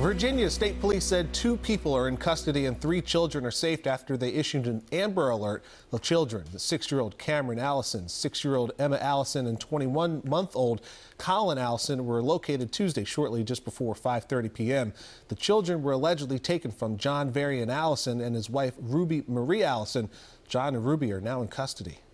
Virginia State Police said 2 people are in custody and 3 children are safe after they issued an Amber Alert. The children, the 6-year-old Cameron Allison, 6-year-old Emma Allison, and 21-month-old Colin Allison were located Tuesday shortly just before 5:30 p.m. The children were allegedly taken from John Varian Allison and his wife Ruby Marie Allison. John and Ruby are now in custody.